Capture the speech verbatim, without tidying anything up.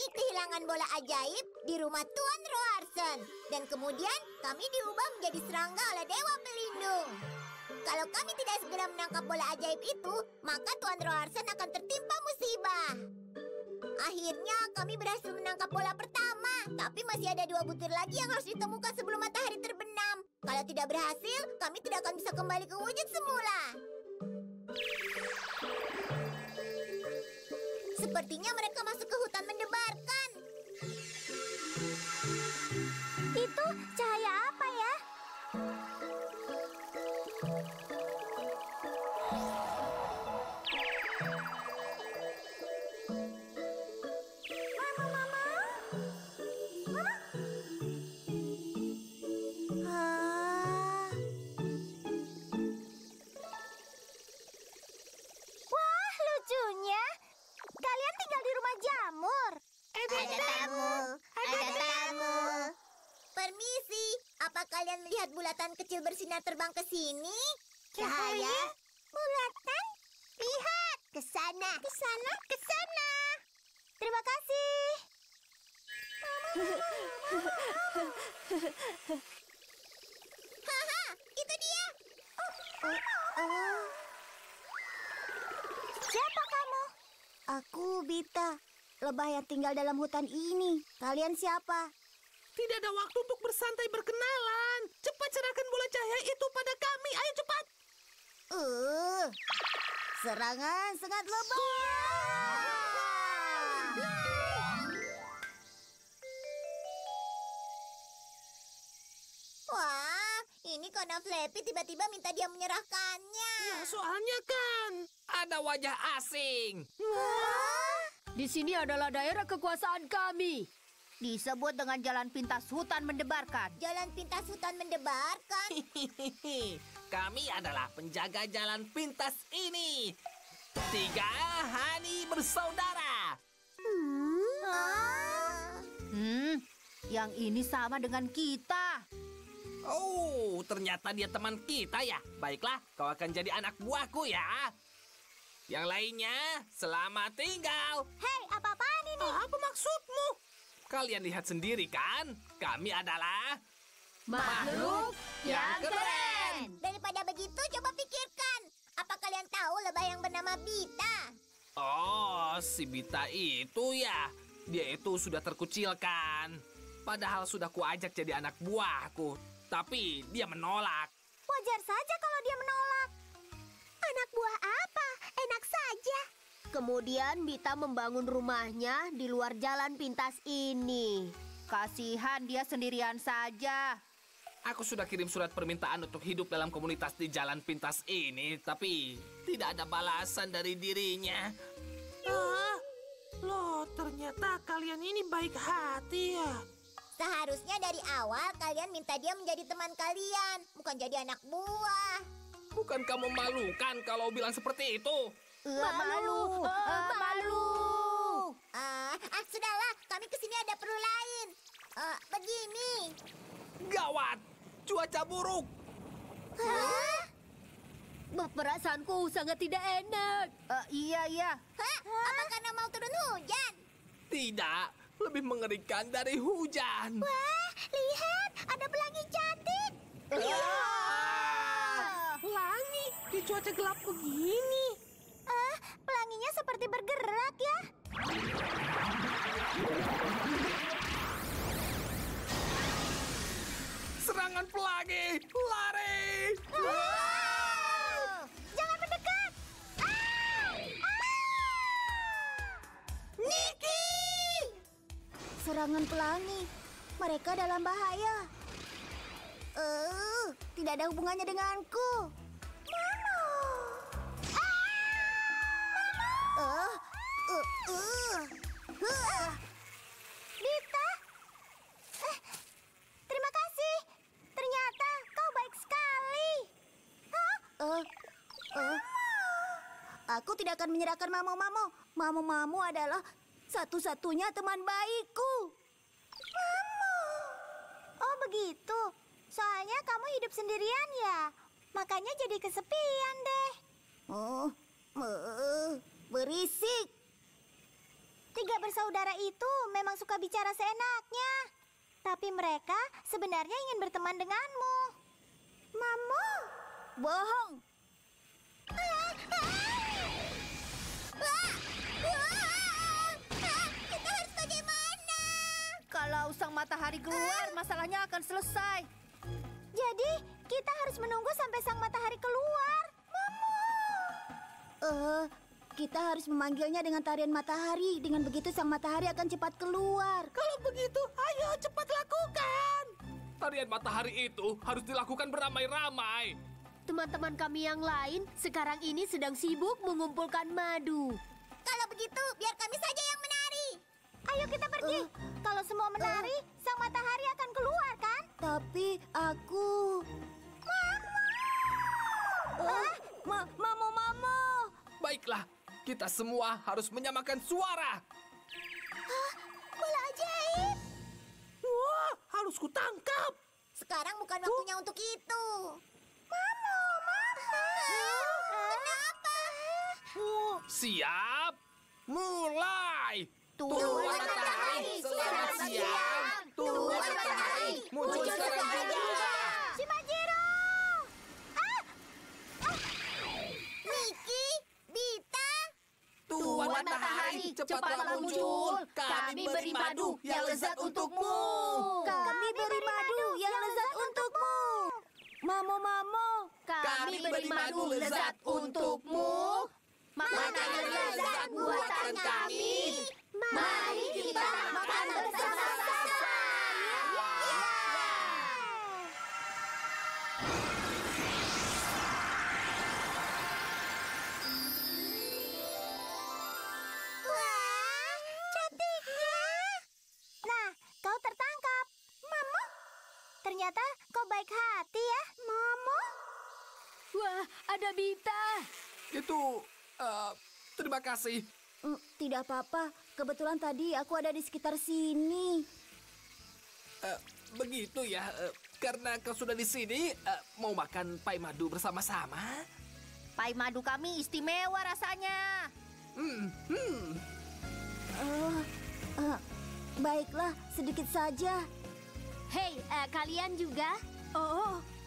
kehilangan bola ajaib di rumah Tuan Roarson. Dan kemudian kami diubah menjadi serangga oleh Dewa Pelindung. Kalau kami tidak segera menangkap bola ajaib itu, maka Tuan Roarson akan tertimpa musibah. Akhirnya kami berhasil menangkap bola pertama, tapi masih ada dua butir lagi yang harus ditemukan sebelum matahari terbenam. Kalau tidak berhasil, kami tidak akan bisa kembali ke wujud semula. Sepertinya mereka masuk ke hutan mendebarkan. Itu cahaya apa ya? Mama, Mama? Mama? Ah. Wah, lucunya. Kalian tinggal di rumah jamur. Ada tamu, ada tamu. Permisi, apa kalian melihat bulatan kecil bersinar terbang ke sini? Cahaya? Bulatan? Lihat, ke sana. Ke sana? Ke sana. Terima kasih. Haha, itu dia. Oh, oh. Siapa kamu? Aku Bita, lebah yang tinggal dalam hutan ini. Kalian siapa? Tidak ada waktu untuk bersantai berkenalan. Cepat serahkan bola cahaya itu pada kami. Ayo cepat. Uh, serangan sangat lebah. Wah, ini karena Flappy tiba-tiba minta dia menyerahkannya. Ya, soalnya kan ada wajah asing. Di sini adalah daerah kekuasaan kami. Disebut dengan jalan pintas hutan mendebarkan. Jalan pintas hutan mendebarkan. Kami adalah penjaga jalan pintas ini. Tiga Hani bersaudara. Hmm. Ah. Hmm, yang ini sama dengan kita. Oh, ternyata dia teman kita ya. Baiklah, kau akan jadi anak buahku ya. Yang lainnya, selamat tinggal. Hei, apa-apaan ini? Apa maksudmu? Kalian lihat sendiri kan? Kami adalah Makhluk yang keren. Daripada begitu, coba pikirkan. Apa kalian tahu lebah yang bernama Bita? Oh, si Bita itu ya. Dia itu sudah terkucilkan. Padahal sudah kuajak jadi anak buahku. Tapi dia menolak. Wajar saja kalau dia menolak. Anak buah apa? Enak saja. Kemudian Bita membangun rumahnya di luar jalan pintas ini. Kasihan dia sendirian saja. Aku sudah kirim surat permintaan untuk hidup dalam komunitas di jalan pintas ini, tapi tidak ada balasan dari dirinya. Ah, loh, ternyata kalian ini baik hati ya. Seharusnya dari awal kalian minta dia menjadi teman kalian, bukan jadi anak buah. Bukan kamu memalukan kalau bilang seperti itu? Uh, malu, uh, malu. Ah, ah, sudahlah, kami kesini ada perlu lain. Ah, begini. Gawat, cuaca buruk. Hah? Perasaanku sangat tidak enak. Eh, iya, iya. Hah? Apa karena mau turun hujan? Tidak, lebih mengerikan dari hujan. Wah, lihat, ada pelangi cantik. Pelangi di cuaca gelap begini. Ah, pelanginya seperti bergerak ya. Serangan pelangi, lari! Ah! Jangan mendekat. Ah! Ah! Niki! Serangan pelangi. Mereka dalam bahaya. Eh, tidak ada hubungannya denganku. Mama. Ah! Uh, uh, uh. Uh. Bita. Eh, terima kasih. Ternyata kau baik sekali. Hah? Uh, uh. Aku tidak akan menyerahkan Mamo-Mamo. Mamo-Mamo adalah satu-satunya teman baikku. Mamo. Oh begitu. Soalnya kamu hidup sendirian ya. Makanya jadi kesepian deh. Oh, uh, berisik. Tiga bersaudara itu memang suka bicara seenaknya. Tapi mereka sebenarnya ingin berteman denganmu. Mamo? Bohong. Wah! Wah! Ah, kita harus bagaimana? Kalau sang matahari keluar, masalahnya akan selesai. Jadi, kita harus menunggu sampai sang matahari keluar. Mamo! Eh, kita harus memanggilnya dengan tarian matahari. Dengan begitu sang matahari akan cepat keluar. Kalau begitu, ayo cepat lakukan. Tarian matahari itu harus dilakukan beramai-ramai. Teman-teman kami yang lain sekarang ini sedang sibuk mengumpulkan madu. Kalau begitu, biar kami saja yang menari. Ayo kita pergi. Kalau semua menari, sang matahari akan keluar, kan? Tapi aku... Mamo! Ah, ma mamo, mamo! Baiklah, kita semua harus menyamakan suara. Bola ajaib! Wah, harus kutangkap. Sekarang bukan waktunya untuk itu. Mamo, mamo! Kenapa? Siap, mulai. Tuan matahari, selamat siang. Tuan matahari, muncul sekarang juga. Shimajiro! Ah! Niki, Bita, Tuan matahari, cepatlah muncul. Kami beri madu yang lezat untukmu. Kami beri madu yang lezat untukmu. Mamo, mamo. Kami beri madu lezat untukmu. Makanan lezat buatan kami. Mari kita makan bersama-sama. Wah, cantiknya. Nah, kau tertangkap. Mamo, ternyata kau baik hati ya, Mamo. Wah, ada Bita. Itu, eh, terima kasih. Mm, tidak apa-apa. Kebetulan tadi aku ada di sekitar sini. Eh, begitu ya, eh, karena kau sudah di sini, eh, mau makan pai madu bersama-sama? Pai madu kami istimewa rasanya. Hmm, hmm. Oh, eh, baiklah, sedikit saja. Hei, eh, kalian juga? Oh,